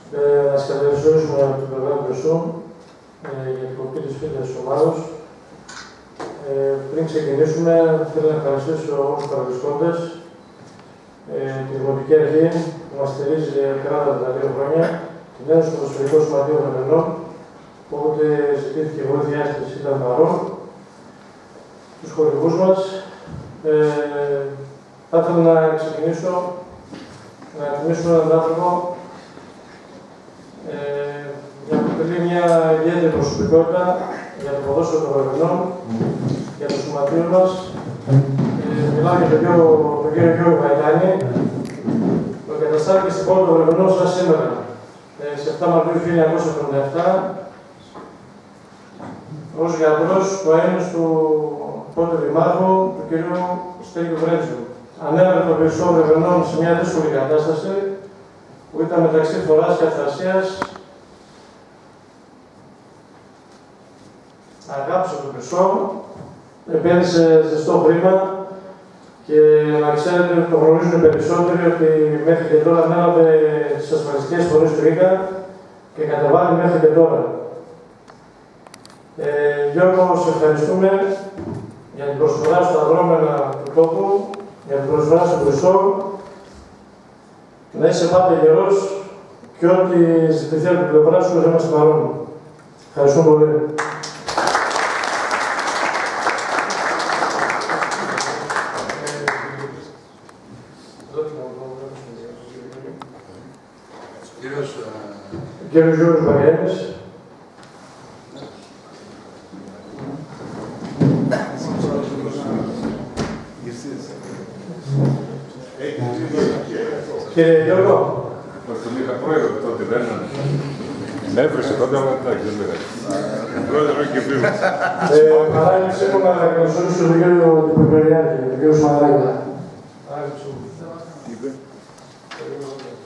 Να σας καλωσορίσουμε από την πλευρά του ΕΣΟ για την κοπή της φίλης της ομάδας. Πριν ξεκινήσουμε, θέλω να ευχαριστήσω όλους τους παραβρισκόντες, τη Δημοτική Αρχή που μας στηρίζει κατά τα 2 χρόνια, την Ένωση του Ποδοσφαιρικού Σωματείου Βρεμενών, που όποτε ζητήθηκε βοήθειά της ήταν παρόν, τους χορηγούς μας. Θα ήθελα να ξεκινήσω να τιμήσουμε έναν άνθρωπο για να αποτελεί μια ιδιαίτερη προσωπικότητα για το ποδόσφαιρο των Βρεμενών, για το σωματείο μας. Μιλάω για τον κύριο Γιώργο Βαϊτάνη, που εγκαταστάθηκε στην πόλη των Βρεμενών σαν σήμερα, σε 7 Μαρτίου 1977, ως γιατρός του αένους του τότε δημάρχου, του κ. Στέλιου Βρέτζου. Ανέβαλε τον Χρυσό Βρεμενών σε μια δύσκολη κατάσταση, που ήταν μεταξύ φθοράς και αυθρασίας. Αγάπησε τον Χρυσό, επένδυσε ζεστό χρήμα και να ξέρετε, το γνωρίζουν περισσότεροι, ότι μέχρι και τώρα ανέλαβε τις ασφαλιστικές φορές του ΙΚΑ και κατεβάλλει μέχρι και τώρα. Γιώργο, σε ευχαριστούμε για την προσφορά στα δρόμενα του τόπου, για την προσφορά στον Χρυσό. Να είσαι πάντα γερός και ό,τι ζητηθεί από την πλευρά σου θα είμαστε παρόν. Ευχαριστώ πολύ. Κύριος Γιώργος Βαγιάννης. Κύριε Γιώργο. Τον είχα πρόεδρο τότε, δεν είναι. Με έφερε τότε, αλλά εντάξει, δεν λέγανε. Πρόεδρο και φίλο. Παράγγελψε μου να καλωσορίσω τον κύριο Τυπουργιάννη, τον κύριο Σμαράγγελα.